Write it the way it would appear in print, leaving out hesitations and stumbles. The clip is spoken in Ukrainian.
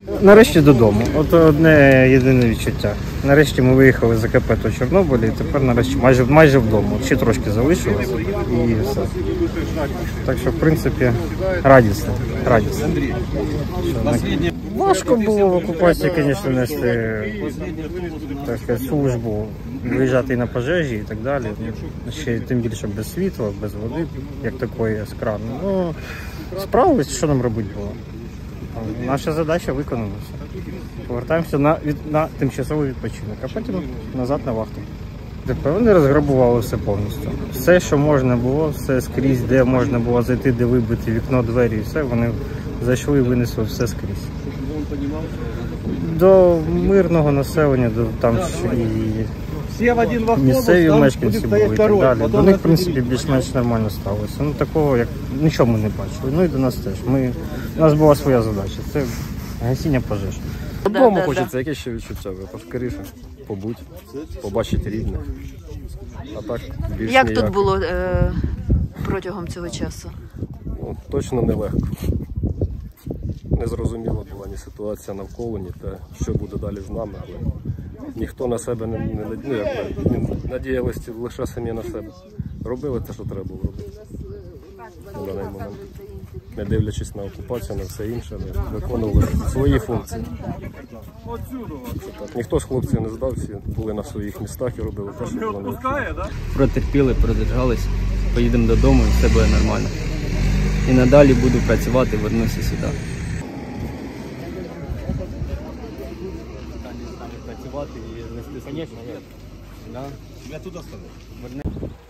Нарешті додому. От одне єдине відчуття. Нарешті ми виїхали з АКП до Чорнобиля і тепер нарешті майже вдома. Ще трошки залишилось і все. Так що, в принципі, радісно. Важко було в окупації, звісно, нести, так сказати, службу, виїжджати на пожежі і так далі. Ще тим більше без світла, без води, як такої з крану. Ну, справились, що нам робити було. Наша задача виконана. Повертаємося на тимчасовий відпочинок, а потім назад на вахту. Тепер вони розграбували все повністю. Все, що можна було, все скрізь, де можна було зайти, де вибити вікно, двері, і все, вони зайшли і винесли все скрізь. До мирного населення, до там і місцеві мешканці були і так далі. До них, в принципі, більш-менш нормально ставилося. Ну, такого, як нічого ми не бачили. Ну і до нас теж. У нас була своя задача. Це гасіння пожеж. Додому хочеться, яке ще відчуття, поскоріше побудь, побачити рідних. А так більш як ніяк. тут було протягом цього часу? Ну, точно нелегко. Незрозуміла була ні ситуація навколо, ні те, що буде далі з нами. Але ніхто на себе не надіялися лише самі на себе. Робили те, що треба було робити на даний момент. Не дивлячись на окупацію, на все інше, не виконували свої функції. Так, ніхто з хлопців не здав, всі були на своїх містах і робили те, що було необхідно. Протерпіли, продержались, поїдемо додому і все буде нормально. І надалі буду працювати, вернуся сюди. Працювати і нести. Звісно, я туди ставлю.